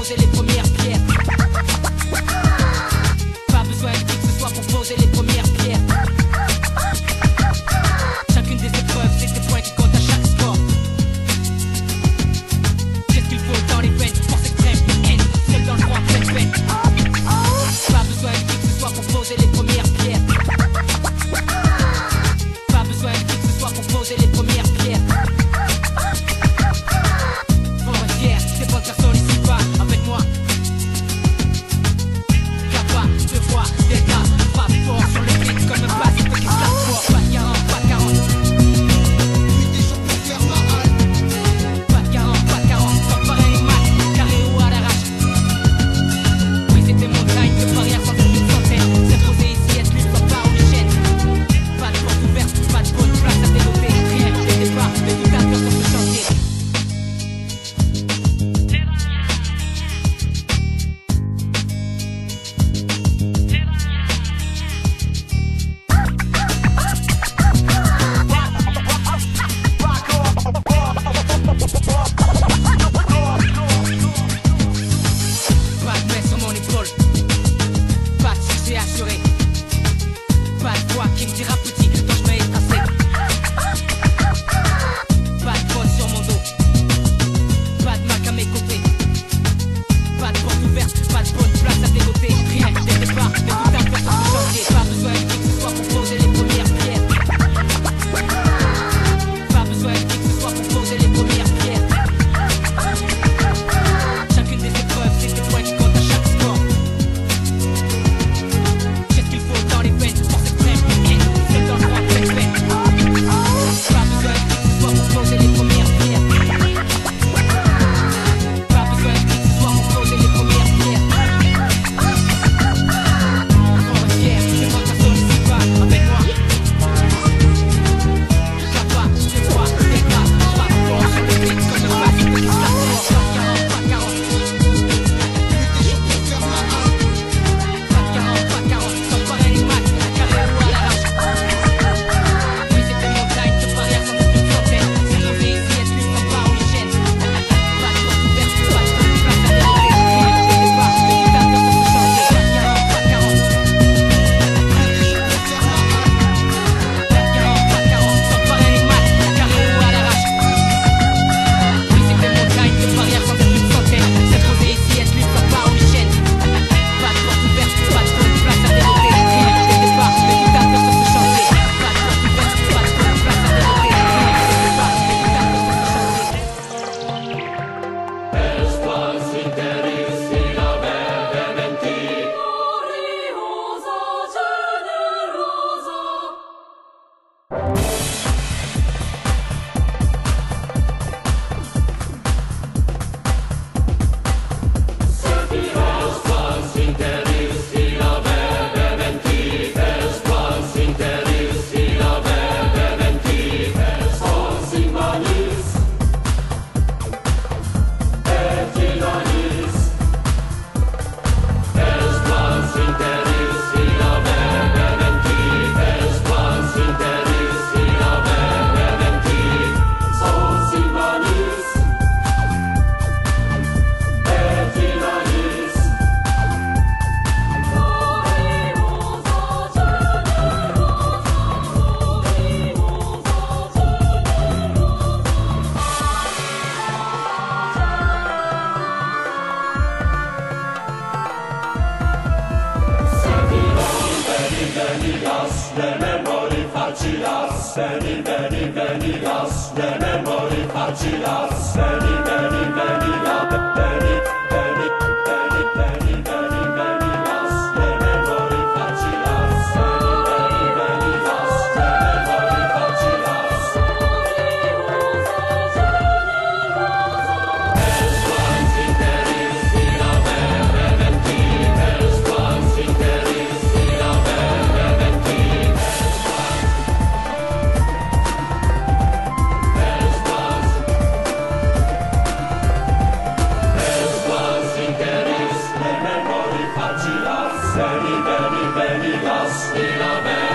poser les premières pierres. Pas besoin de qui que ce soit pour poser les premières pierres. Chacune des épreuves, c'est des points qui comptent à chaque sport. Qu'est-ce qu'il faut dans les veines, force extrême, haine, seul dans le droit, pleine peine. Pas besoin de qui que ce soit pour poser les premières pierres. Pas besoin de qui que ce soit pour poser les premières pierres. Forestière, c'est bonne personne ici pas avec moi. Capable de voir des gars, frappe fort sur le beat comme un basse qui se lâche fort. Pas de 40, pas de 40. Pas de 40, pas de 40, sans pareil mat, carré ou à l'arrache. Briser tes montagnes de barrières sans une centaine. S'imposer ici, être libre, pas aux chaînes. Pas de porte ouverte, pas de bonne place à développer. Rien dès le départ, mais tout à l'heure sur ce chantier. Pas de main sur mon épaule, pas de succès assuré, pas de voix qui me dira petit quand je vais tracé. Pas de poids sur mon dos, pas de Mac à mes côtés, pas de porte ouverte, pas de bonne place à dégoter. Rien dès le départ, mais tout un peu sur ce chantier. Pas besoin de qui que ce soit pour poser les premières pierres. Pas besoin de qui que ce soit pour poser les premières pierres. Chacune des épreuves, c'est des points qui comptent à chaque sport. Qu'est-ce qu'il faut dans les veines, force extrême, haine, seul dans le droit, pleine peine. Pas besoin de qui que ce soit pour poser les premières pierres. Pas besoin de qui que ce soit pour poser les premières pierres. Forestière, c'est bonne personne ici pas avec moi. Capable de voir des gars, frappe fort sur le beat comme un basse qui se lâche fort. Pas de 40, pas de 40. Pas de 40, pas de 40, sans pareil les maths, carré ou à l'arrache. Briser tes montagnes de barrières sans aucune centaine. S'imposer ici, être libre, sans part ou les chaînes. Pas de porte ouverte, pas de bonne place à développer. Rien dès le départ, mais tout un peu sur ce chantier. Pas de 40, pas de 40. Pas de 40, pas de 40, sans pareil les maths, carré ou à l'arrache. Briser tes montagnes de barrières sans aucune centaine. S'imposer ici, être libre, sans part ou les chaînes. Pas de porte ouverte, pas de bonne place à développer. Rien dès le départ, mais tout un peu sur ce chantier. Pas de porte ouverte, pas de bonne place à développer. Rien dès le départ, mais tout un peu sur ce chantier. Veni, veni, veni, las,